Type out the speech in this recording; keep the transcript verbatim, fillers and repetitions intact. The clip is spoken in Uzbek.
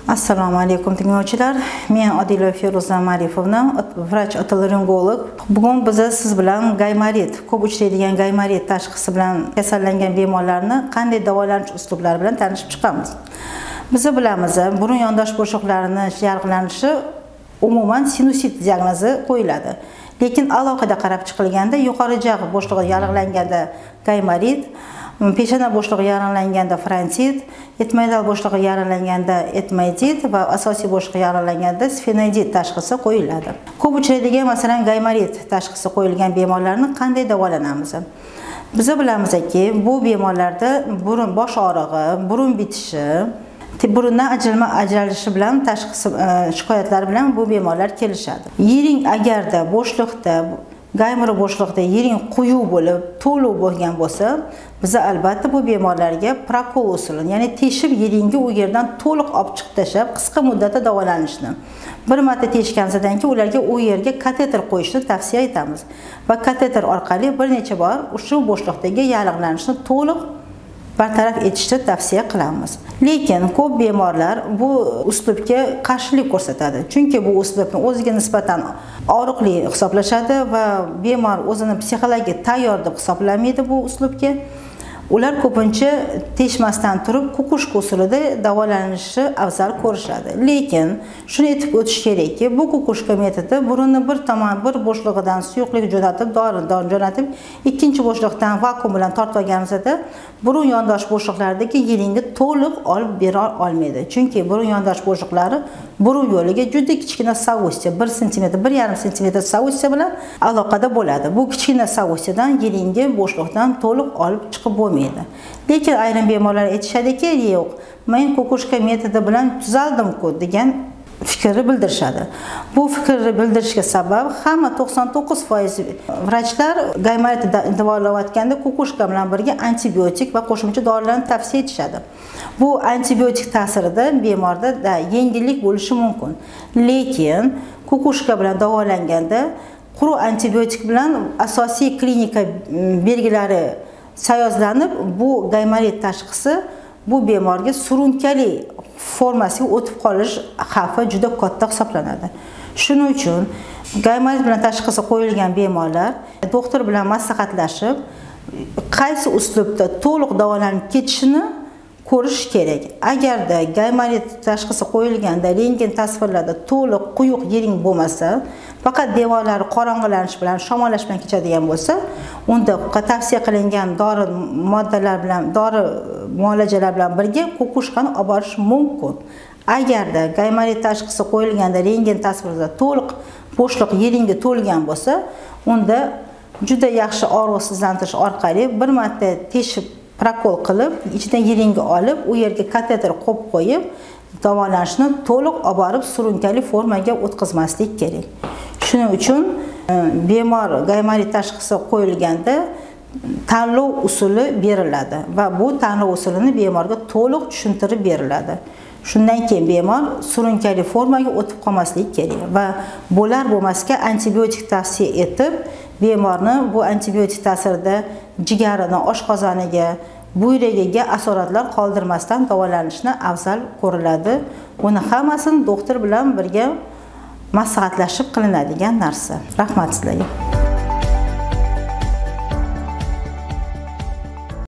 Assalomu alaykum tinglovchilar. Men Odila Feruza Marifovna, vrach otolaringolog. Bugun biz siz bilan gaymarit, ko'p uchraydigan gaymarit tashxisi bilan kasallangan bemorlarni qanday davolanish uslublari bilan tanishib chiqamiz. Biz bilamiz, burun yondosh bo'shliqlarining yarqlanishi umuman sinusit diagnozi qo'yiladi. Lekin alohida qarab chiqilganda yuqori jag' bo'shlig'i yarqlanganda gaymarit, peshona bo'shlig'i yaralanganda frontit, etmoidal bo'shlig'i yaralanganda etmoidit va asosiy bo'shliq yaralanganda sfenoidit tashxisi qo'yiladi. Ko'p uchraydigan masalan gaymarit tashxisi qo'yilgan bemorlarni qanday davolanamiz? Biz bilamizki, bu bemorlarda burun bosh og'rig'i, burun bitishi, burundan ajralma ajralishi bilan tashxisi shikoyatlari bilan bu bemorlar kelishadi. Yiring agarda bo'shliqda gaymir bo'shliqda yiring quyuq bo'lib, to'liq bo'lgan bo'lsa, biz albatta bu bemorlarga prokol usulini, ya'ni teshib yiringni u yerdan to'liq olib chiqib tashlab, qisqa muddatda davolanishni. Bir marta teshgandan keyin ularga u yerga kateter qo'yishni tavsiya etamiz va kateter orqali bir necha bor shu bo'shliqdagi yallig'lanishni to'liq bartaraf etishni tavsiya qilamiz. Lekin ko'p bemorlar bu uslubga qarshilik ko'rsatadi. Chunki bu uslubni o'ziga nisbatan og'riqli hisoblashadi va bemor o'zini psixologik tayyor deb hisoblamaydi bu uslubga. Ular ko'pincha teshmasdan turib kukushka usulida davolanishni afzal ko'rishadi. Lekin shuni aytib o'tish kerakki, bu kukushka metodi burunni bir tomon bir bo'shlig'idan suyuqlik jo'natib, dori jo'natib, ikkinchi bo'shliqdan vakuum bilan tortib olganimizda burun yondosh bo'shliqlaridagi yiringni to'liq olib bera olmaydi. Chunki burun yondosh bo'shliqlari burun yo'liga juda kichkina savustya, bir santimetr, bir yarim santimetr savustya bilan aloqada bo'ladi. Bu kichkina savustyadan yiringni bo'shliqdan to'liq olib chiqib bo'lmaydi. Lekin ayrim bemorlar aytishadiki, yo'q, men kukushka metodi bilan tuzaldim-ku degan fikrni bildirishadi. Bu fikrni bildirishga sabab hamma to'qson to'qqiz foiz vrachlar gaymarit davolayotganda kukushka bilan birga antibiotik va qo'shimcha dorilarni tavsiya etishadi. Bu antibiotik ta'sirida bemorda yengillik bo'lishi mumkin. Lekin kukushka bilan davolanganda quruq antibiotik bilan asosiy klinika belgilari sayozlanib, bu gaymarit tashxisi bu bemorga surunkali formasiga o'tib qolish xavfi juda katta hisoblanadi. Shuning uchun gaymarit bilan tashxisi qo'yilgan bemorlar doktor bilan maslahatlashib, qaysi uslubda to'liq davolanib ketishini ko'rish kerak. Agarda gaymarit tashxisi qo'yilganda rentgen tasvirlarda to'liq quyuq yiring bo'lmasa, faqat devorlari qorong'ilanish bilan, shamollash bilan kechadigan bo'lsa, unda tavsiya qilingan dori moddalar bilan, dori muolajalar bilan birga kukushkani olib borish mumkin. Agarda gaymarit tashxisi qo'yilganda rentgen tasvirida to'liq bo'shliq yiringga to'lgan bo'lsa, unda juda yaxshi og'riqsizlantirish orqali bir marta teshib prokol qilib, ichidan yiringni olib, u yerga kateter qo'yib qo'yib, davolanishni to'liq olib borib surunkali formaga o'tkazmaslik kerak. Shuning uchun bemor gaymarit tashxisi qo'yilganda tanlov usuli beriladi va bu tanlov usulini bemorga to'liq tushuntirib beriladi. Shundan keyin bemor surunkali formaga o'tib qolmaslik kerak va bo'lar bo'lmasga antibiotik tavsiya etib, bemorni bu antibiotik ta'sirida jigarini, oshqozoniga, buyragiga asoratlar qoldirmasdan davolanishni afzal ko'riladi. Buni hammasini doktor bilan birga maslahatlashib qilinadigan narsa. Rahmat sizlarga.